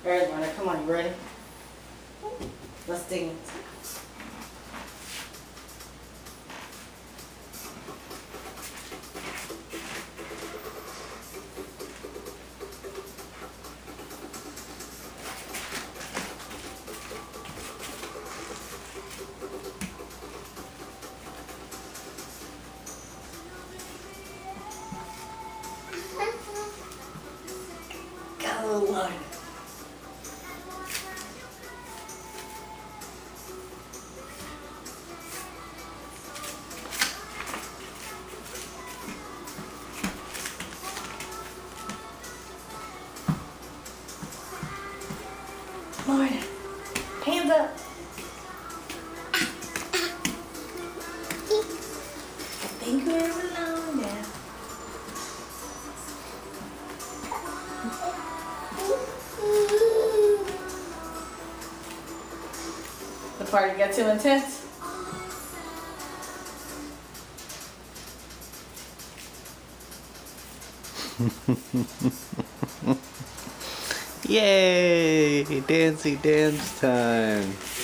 Alright, Lorna, come on, you ready? Let's dig in. Go, Lorna. Lorna, hands up. I think we're alone now. The party got too intense? Yay! Dancey dance time!